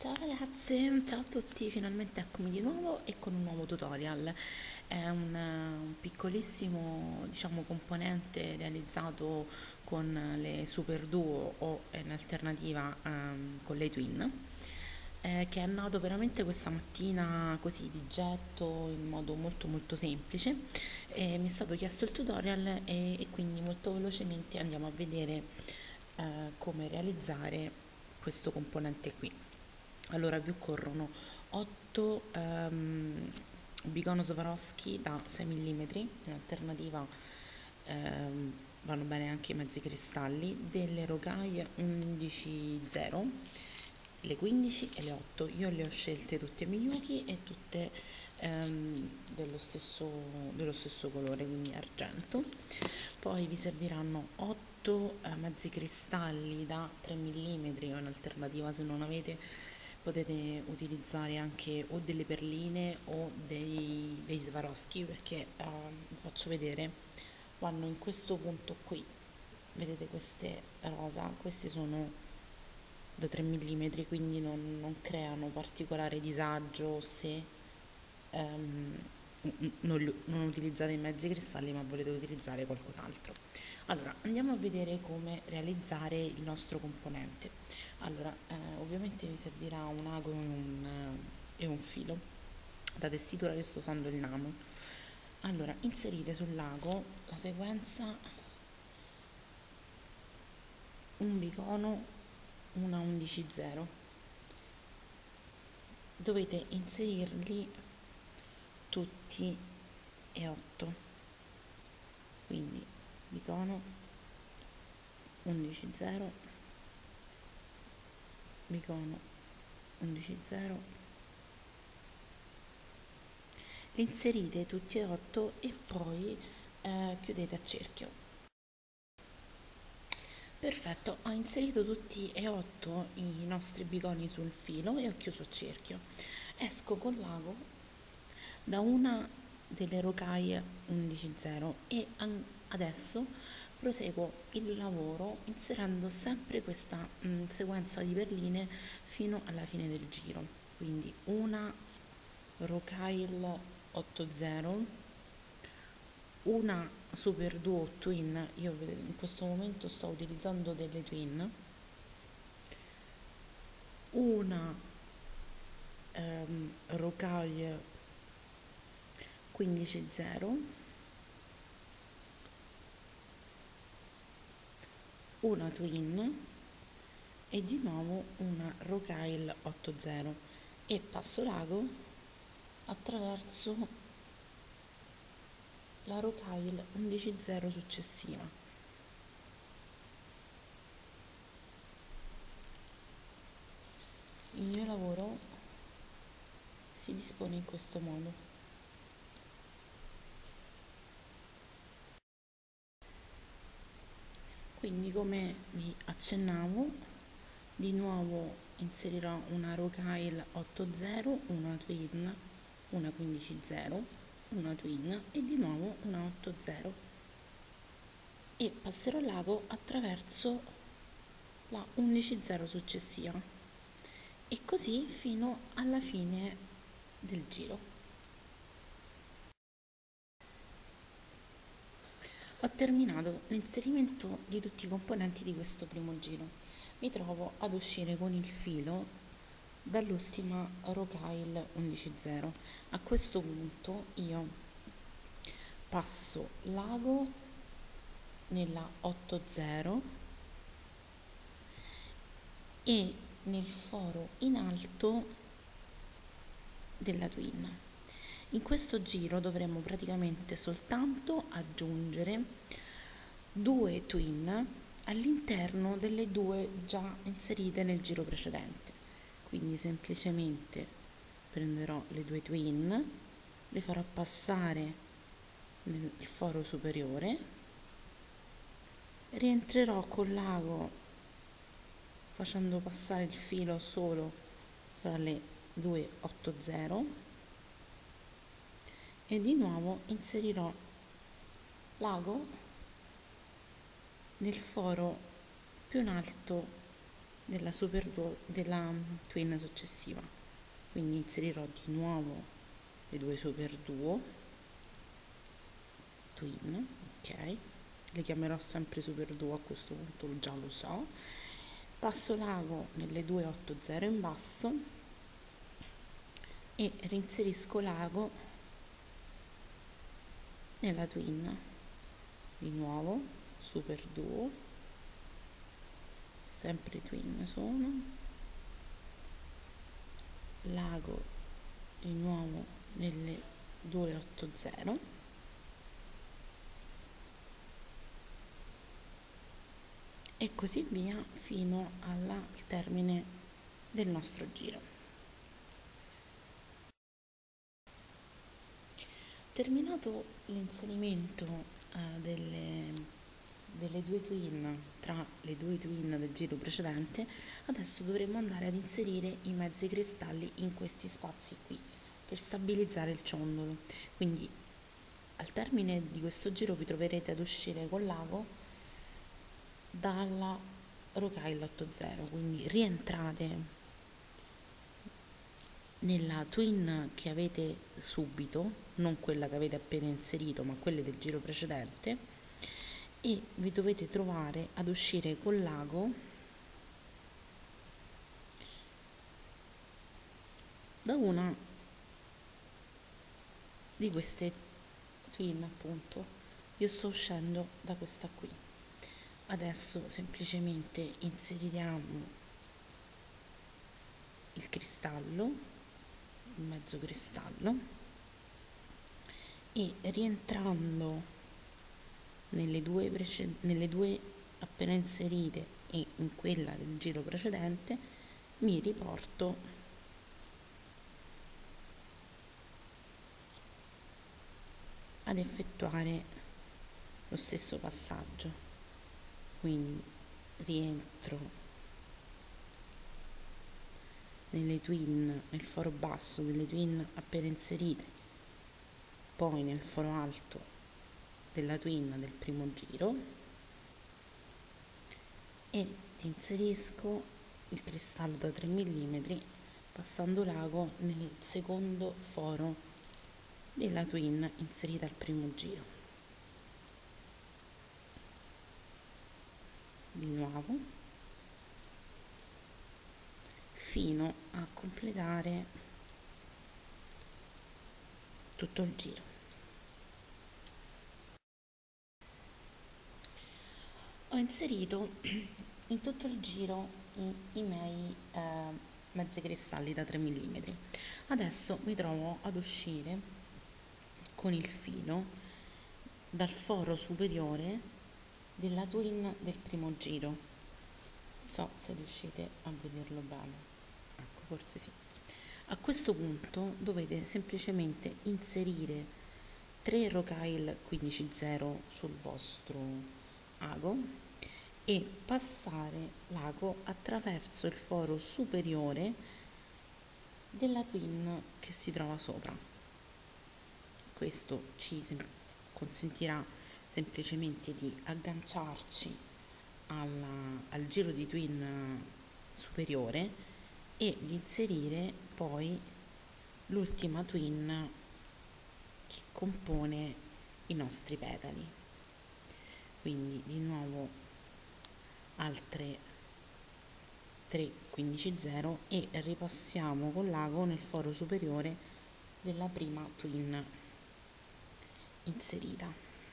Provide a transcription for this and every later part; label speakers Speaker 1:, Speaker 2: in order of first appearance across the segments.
Speaker 1: Ciao ragazze, ciao a tutti, finalmente eccomi di nuovo e con un nuovo tutorial. È un piccolissimo, diciamo, componente realizzato con le Super Duo o in alternativa con le Twin, che è nato veramente questa mattina così di getto in modo molto molto semplice. Mi è stato chiesto il tutorial e quindi molto velocemente andiamo a vedere come realizzare questo componente qui. Allora vi occorrono 8 Bikono Swarovski da 6 mm, in alternativa vanno bene anche i mezzi cristalli, delle rocaie 11.0, le 15 e le 8. Io le ho scelte tutte Miyuki e tutte dello stesso colore, quindi argento. Poi vi serviranno 8 mezzi cristalli da 3 mm o in alternativa, se non avete, potete utilizzare anche o delle perline o dei Swarovski, perché vi faccio vedere, vanno in questo punto qui. Vedete queste rosa? Questi sono da 3 mm, quindi non creano particolare disagio se ehm, non utilizzate i mezzi cristalli ma volete utilizzare qualcos'altro. Allora, andiamo a vedere come realizzare il nostro componente. Allora, ovviamente vi servirà un ago e un filo. Da tessitura io sto usando il Nano. Allora, inserite sul lago la sequenza: un bicono, una 11.0. Dovete inserirli tutti e 8, quindi bicono 11.0, bicono 11.0, li inserite tutti e 8 e poi chiudete a cerchio. Perfetto, ho inserito tutti e 8 i nostri biconi sul filo e ho chiuso a cerchio. Esco con l'ago da una delle rocaie 11.0 e adesso proseguo il lavoro inserendo sempre questa sequenza di perline fino alla fine del giro. Quindi una rocaille 80, una Super Duo Twin. Io in questo momento sto utilizzando delle Twin, una rocaille 15.0, una Twin e di nuovo una rocaille 80 e passo l'ago attraverso la rocaille 11.0 successiva. Il mio lavoro si dispone in questo modo. Quindi, come vi accennavo, di nuovo inserirò una rocaille 80, una twin, una 15.0, una twin e di nuovo una 80 e passerò l'ago attraverso la 11.0 successiva e così fino alla fine del giro. Ho terminato l'inserimento di tutti i componenti di questo primo giro. Mi trovo ad uscire con il filo dall'ultima rocaille 11.0. A questo punto io passo l'ago nella 80 e nel foro in alto della twin. In questo giro dovremo praticamente soltanto aggiungere 2 twin all'interno delle 2 già inserite nel giro precedente. Quindi semplicemente prenderò le 2 twin, le farò passare nel foro superiore, rientrerò con l'ago facendo passare il filo solo fra le 2 80 e di nuovo inserirò l'ago nel foro più in alto della della twin successiva. Quindi inserirò di nuovo le due super duo twin, ok, le chiamerò sempre super duo, a questo punto già lo so. Passo l'ago nelle 280 in basso e reinserisco l'ago nella twin, di nuovo super duo, sempre twin sono, l'ago di nuovo nelle 280 e così via fino al termine del nostro giro. Terminato l'inserimento delle due twin tra le due twin del giro precedente, adesso dovremo andare ad inserire i mezzi cristalli in questi spazi qui per stabilizzare il ciondolo. Quindi al termine di questo giro vi troverete ad uscire con l'ago dalla rocaille 80, quindi rientrate nella twin che avete subito, non quella che avete appena inserito ma quelle del giro precedente, e vi dovete trovare ad uscire con l'ago da una di queste twin. Appunto io sto uscendo da questa qui. Adesso semplicemente inseriamo il cristallo, il mezzo cristallo, e rientrando nelle due appena inserite e in quella del giro precedente mi riporto ad effettuare lo stesso passaggio. Quindi rientro nelle twin, nel foro basso delle twin appena inserite, poi nel foro alto della twin del primo giro e inserisco il cristallo da 3 mm passando l'ago nel secondo foro della twin inserita al primo giro. Di nuovo fino a completare tutto il giro. Ho inserito in tutto il giro i miei mezzi cristalli da 3 mm. Adesso mi trovo ad uscire con il filo dal foro superiore della twin del primo giro. Non so se riuscite a vederlo bene, ecco, forse sì. A questo punto dovete semplicemente inserire 3 rocaille 15-0 sul vostro ago e passare l'ago attraverso il foro superiore della twin che si trova sopra. Questo ci consentirà semplicemente di agganciarci al giro di twin superiore e di inserire poi l'ultima twin che compone i nostri petali. Quindi di nuovo altre 3 15-0 e ripassiamo con l'ago nel foro superiore della prima twin inserita.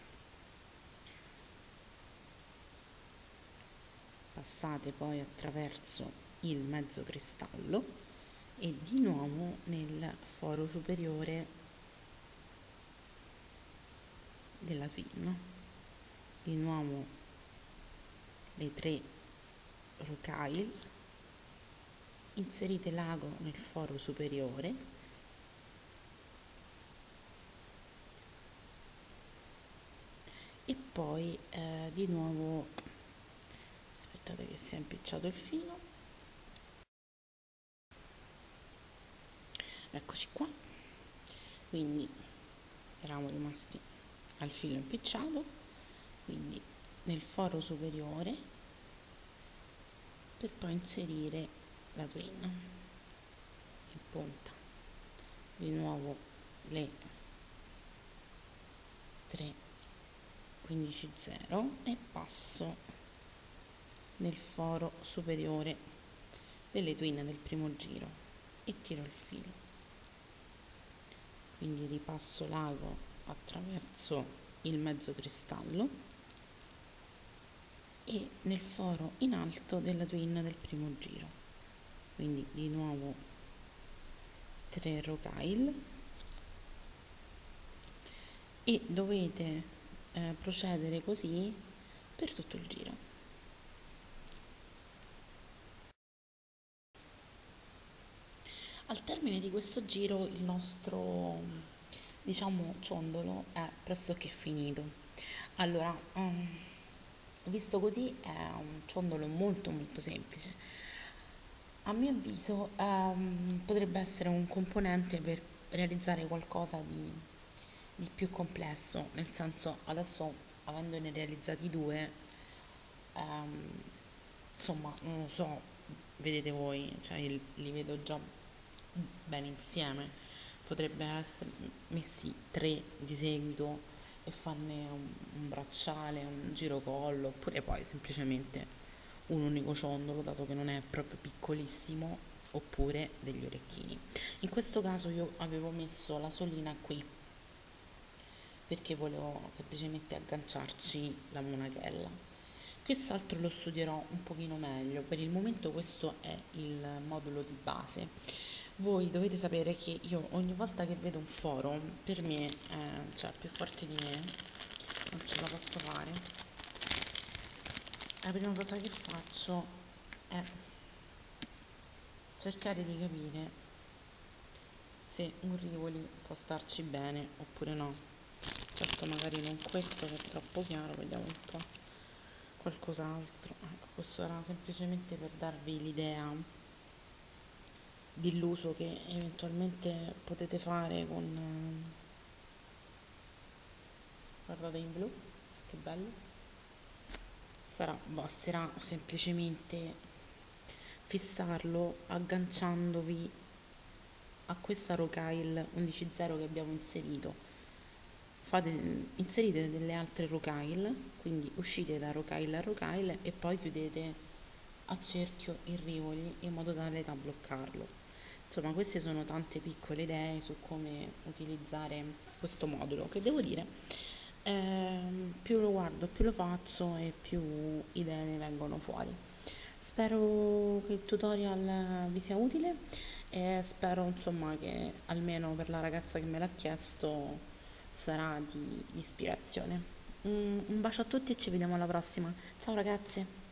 Speaker 1: Passate poi attraverso il mezzo cristallo e di nuovo nel foro superiore della twin, di nuovo le 3 rocaille, inserite l'ago nel foro superiore e poi di nuovo, aspettate che si è impicciato il filo, eccoci qua, quindi eravamo rimasti al filo impicciato, quindi nel foro superiore per poi inserire la twin in punta. Di nuovo le 3 15 0 e passo nel foro superiore delle twin del primo giro e tiro il filo, quindi ripasso l'ago attraverso il mezzo cristallo e nel foro in alto della twin del primo giro, quindi di nuovo 3 rocaille e dovete procedere così per tutto il giro. Al termine di questo giro il nostro, diciamo, ciondolo è pressoché finito. Allora, visto così è un ciondolo molto molto semplice. A mio avviso potrebbe essere un componente per realizzare qualcosa di più complesso, nel senso adesso avendone realizzati due, ehm, insomma, non lo so, vedete voi, cioè li vedo già bene insieme, potrebbe essere messi tre di seguito e farne un bracciale, un girocollo, oppure poi semplicemente un unico ciondolo, dato che non è proprio piccolissimo, oppure degli orecchini. In questo caso io avevo messo la solina qui perché volevo semplicemente agganciarci la monachella. Quest'altro lo studierò un pochino meglio, per il momento questo è il modulo di base. Voi dovete sapere che io ogni volta che vedo un foro, per me, cioè più forte di me, non ce la posso fare, la prima cosa che faccio è cercare di capire se un Rivoli può starci bene oppure no. Certo, magari non questo che è troppo chiaro, vediamo un po' qualcos'altro. Ecco, questo era semplicemente per darvi l'idea dell'uso che eventualmente potete fare con guardate in blu, che bello. Basterà semplicemente fissarlo agganciandovi a questa rocaille 11.0 che abbiamo inserito. Inserite delle altre rocaille, quindi uscite da rocaille a rocaille e poi chiudete a cerchio i rivoli in modo tale da bloccarlo. Insomma, queste sono tante piccole idee su come utilizzare questo modulo, che devo dire, più lo guardo, più lo faccio e più idee ne vengono fuori. Spero che il tutorial vi sia utile e spero insomma che almeno per la ragazza che me l'ha chiesto sarà di ispirazione. Un bacio a tutti e ci vediamo alla prossima. Ciao ragazze!